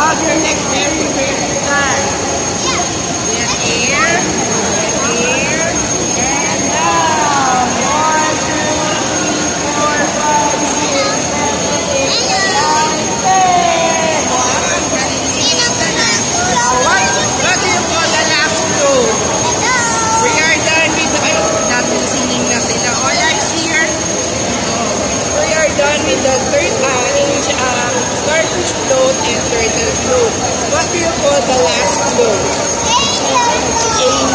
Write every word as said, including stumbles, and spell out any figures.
Hold your neck very, very tight. Then here, then here, and down. One, two, three, four, five, six, seven, eight, nine, ten. One, kaliliit na na. What, what do you call the last flow? We are done with the, ay, natin singing na sila. All eyes here. We are done with the third uh, age, uh, starfish float and turtle float. What do you call the last float? Angel